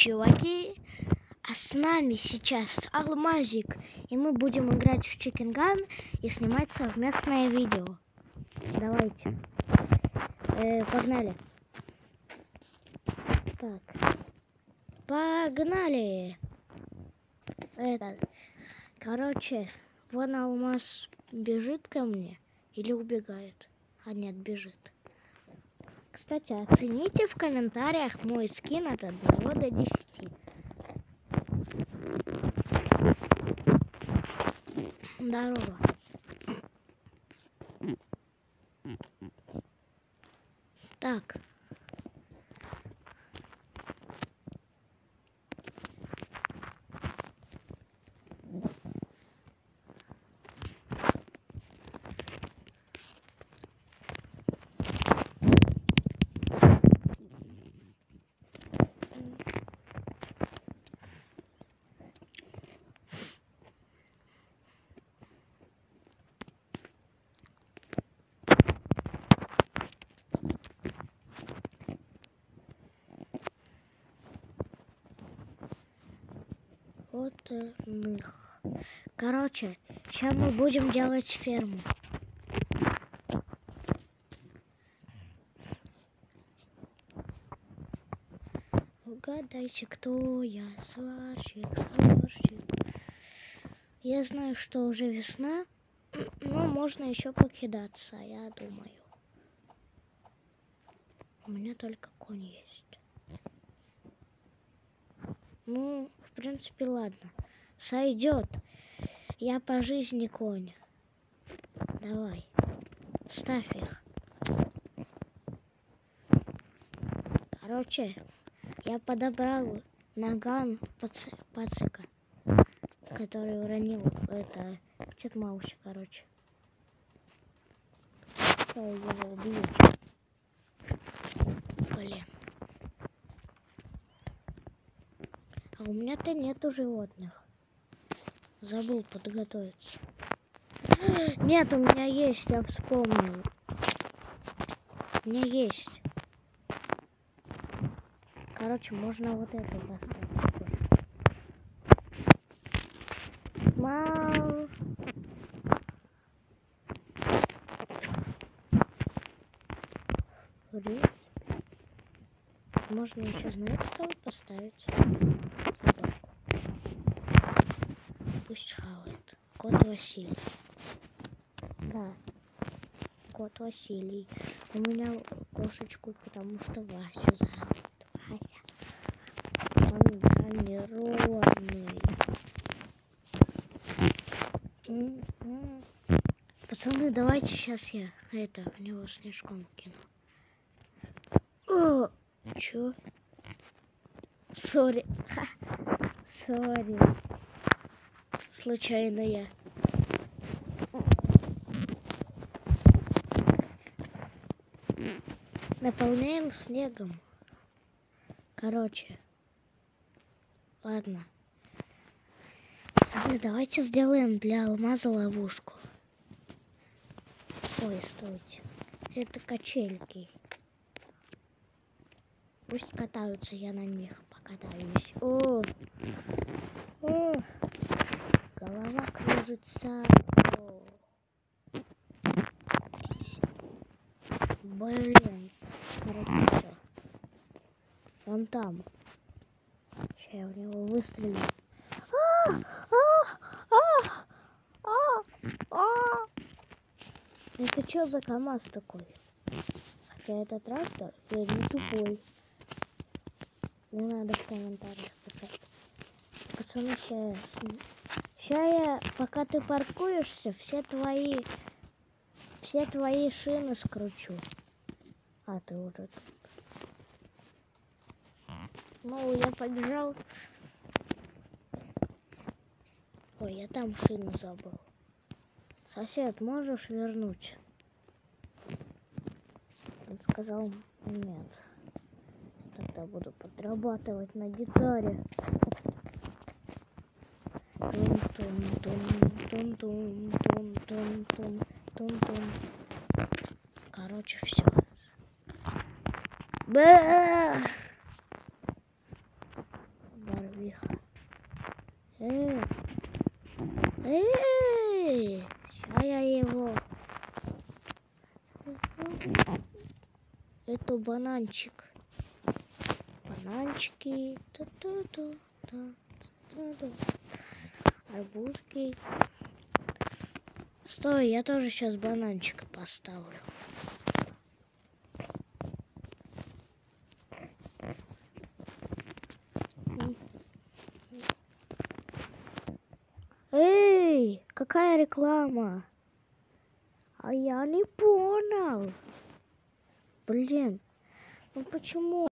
Чуваки, а с нами сейчас Алмазик, и мы будем играть в Chicken Gun и снимать совместное видео. Давайте. Погнали. Так. Погнали. Короче, вон Алмаз бежит ко мне или убегает? А нет, бежит. Кстати, оцените в комментариях мой скин от 1 до 10. Здорово. Так. Вот них. Короче, сейчас мы будем делать ферму. Угадайте, кто я? Сварщик. Я знаю, что уже весна, но можно еще покидаться, я думаю. У меня только конь есть. Ну, в принципе, ладно. Сойдет. Я по жизни конь. Давай. Ставь их. Короче, я подобрал наган пацика, который уронил это Тетмауси, короче. Я его убью. Блин. А у меня-то нету животных. Забыл подготовиться. Нет, у меня есть, я вспомнил. У меня есть. Короче, можно вот это поставить. Мау. Можно еще, знаете, кого поставить? Собаку. Пусть хавает. Кот Василий. Да. Кот Василий. У меня кошечку, потому что Васю зовут. Вася. Он бронированный. Пацаны, давайте сейчас я в него снежком кину. О, чё? Сори. Сори. Случайно я. Наполняем снегом. Короче. Ладно. Давайте сделаем для алмаза ловушку. Ой, стойте. Это качельки. Пусть катаются, я на них покатаюсь. О! Голова кружится. О. Блин. Хорошо. Он там. Сейчас я в него выстрелю. Это что за КамАЗ такой? Хотя это трактор, я не тупой. Не надо в комментариях писать. Пацаны, сейчас пока ты паркуешься, все твои шины скручу. А ты уже тут. Ну, я побежал. Ой, я там шину забыл. Сосед, можешь вернуть? Он сказал, нет. Тогда буду подрабатывать на гитаре. Тун-тун-тун-тун-тун-тун-тун-тун. Короче, все. морковиха. Сейчас я его. Это бананчик. Бананчики. Арбузки. Стой, я тоже сейчас бананчика поставлю. Эй, какая реклама? А я не понял. Блин, ну почему?